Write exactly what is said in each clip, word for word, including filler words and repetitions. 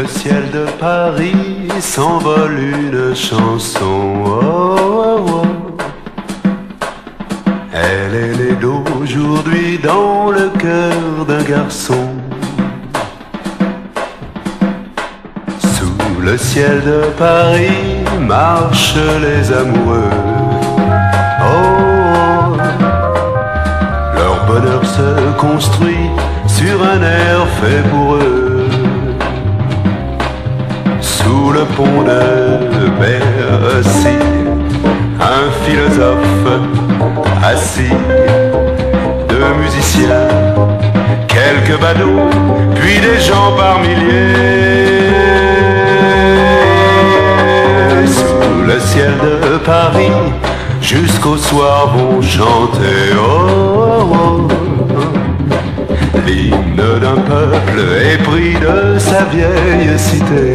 le ciel de Paris s'envole une chanson. Oh, oh, oh. Elle est née d'aujourd'hui dans le cœur d'un garçon. Sous le ciel de Paris marchent les amoureux. Oh, oh. Leur bonheur se construit sur un air fait pour eux. Sous le pont de Bercy, un philosophe assis, deux musiciens, quelques badauds, puis des gens par milliers. Sous le ciel de Paris, jusqu'au soir vont chanter oh, oh, oh. L'hymne d'un peuple épris de sa vieille cité.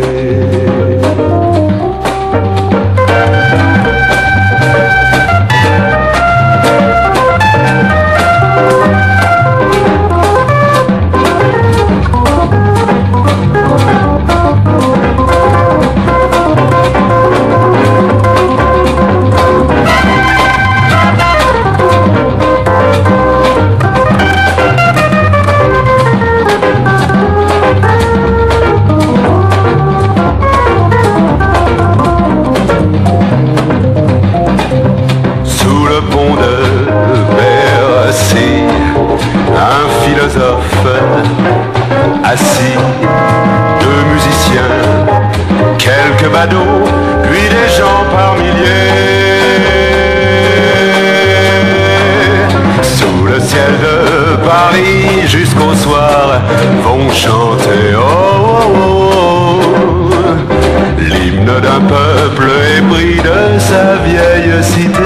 Assis, deux musiciens, quelques badauds, puis des gens par milliers. Sous le ciel de Paris, jusqu'au soir, vont chanter oh, oh, oh, l'hymne d'un peuple épris de sa vieille cité.